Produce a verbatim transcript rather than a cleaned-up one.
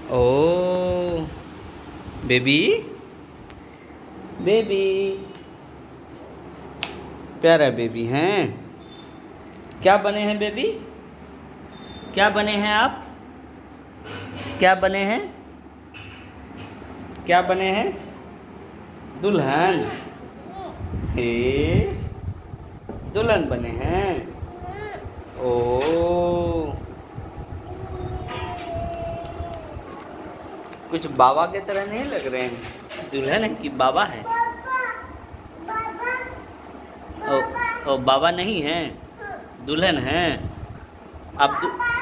ओ baby baby प्यारा baby हैं। क्या बने हैं बेबी? क्या बने हैं आप? क्या बने हैं? क्या बने हैं? दुल्हन। हे दुल्हन बने हैं। ओ कुछ बाबा के तरह नहीं लग रहे हैं। दुल्हन है कि बाबा है? ओ, ओ बाबा नहीं हैं, दुल्हन हैं। आप दु...